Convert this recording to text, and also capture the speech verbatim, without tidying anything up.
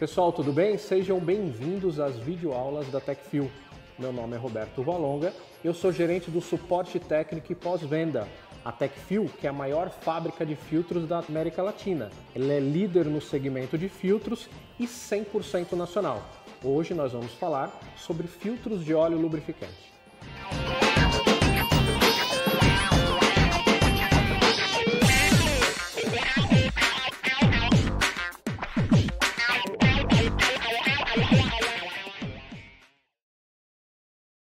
Pessoal, tudo bem? Sejam bem-vindos às videoaulas da TecFil. Meu nome é Roberto Valonga, eu sou gerente do suporte técnico e pós-venda. A TecFil, que é a maior fábrica de filtros da América Latina. Ela é líder no segmento de filtros e cem por cento nacional. Hoje nós vamos falar sobre filtros de óleo lubrificante.